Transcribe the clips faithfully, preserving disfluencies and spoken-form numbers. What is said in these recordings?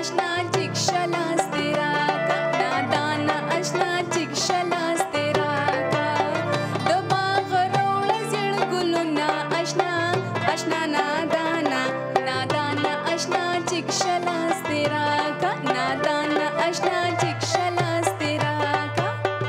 اشنا چکشلاس تیراکا نادانا اشنا چکشلاس تیراکا د باغ روړ زړ ګلونه اشنا اشنا نادانا نادانا اشنا چکشلاس تیراکا نادانا اشنا چکشلاس تیراکا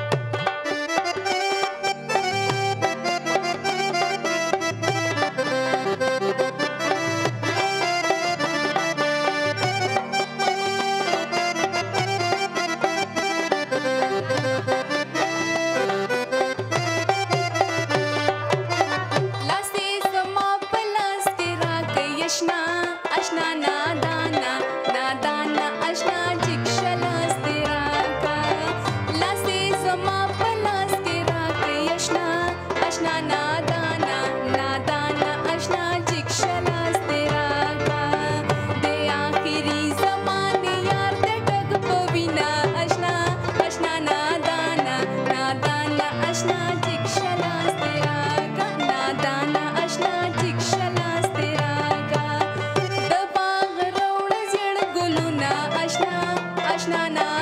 اشنا اشنا نادانا نادانا اشنا چکشلاس تیراکا لاسی زما پلاس کې راکړې اشنا اشنا نادانا نادانا اشنا چکشلاس تیراکا د آخري زمانه یار د ټګ په وینا اشنا اشنا نادانا نادانا اشنا چکشلاس تیراکا نادانا اشنا چکشلاس اشنا نا